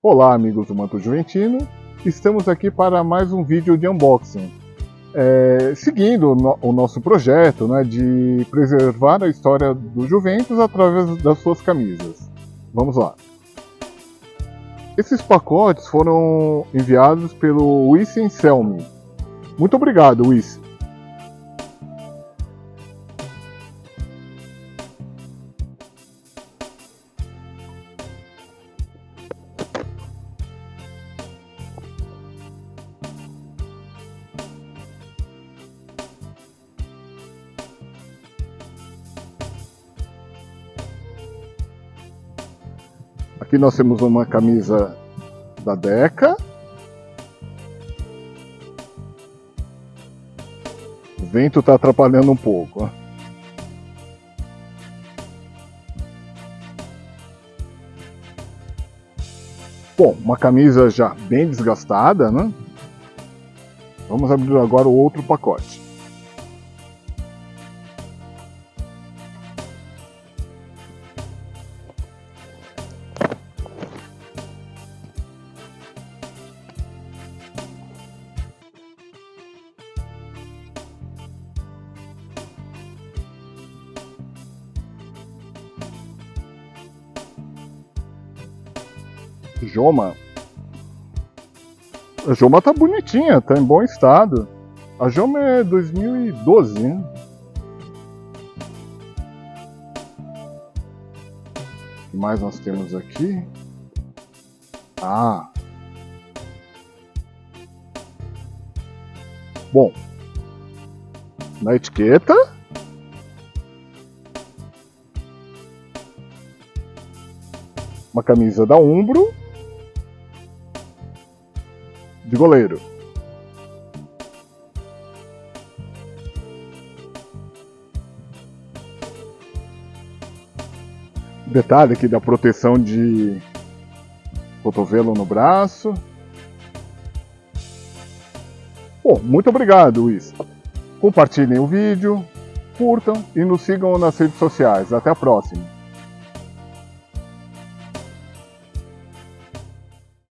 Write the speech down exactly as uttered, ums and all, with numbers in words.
Olá, amigos do Manto Juventino, estamos aqui para mais um vídeo de unboxing. É, seguindo no, o nosso projeto, né, de preservar a história do Juventus através das suas camisas. Vamos lá. Esses pacotes foram enviados pelo Wissen Selmi. Muito obrigado, Wissen. Aqui nós temos uma camisa da Deca. O vento está atrapalhando um pouco. Bom, uma camisa já bem desgastada, né? Vamos abrir agora o outro pacote. Joma. A Joma tá bonitinha, tá em bom estado. A Joma é dois mil e doze, né? O que mais nós temos aqui? Ah! Bom, na etiqueta uma camisa da Umbro de goleiro. Detalhe aqui da proteção de cotovelo no braço. Bom, muito obrigado, Luiz. Compartilhem o vídeo, curtam e nos sigam nas redes sociais. Até a próxima.